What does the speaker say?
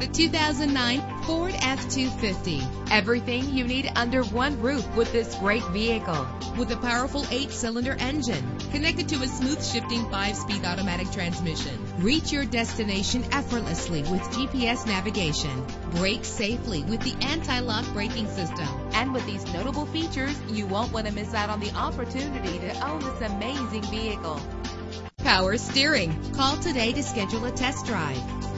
the 2009 Ford F-250. Everything you need under one roof with this great vehicle. With a powerful 8-cylinder engine connected to a smooth shifting 5-speed automatic transmission. Reach your destination effortlessly with GPS navigation. Brake safely with the anti-lock braking system. And with these notable features, you won't want to miss out on the opportunity to own this amazing vehicle. Power steering. Call today to schedule a test drive.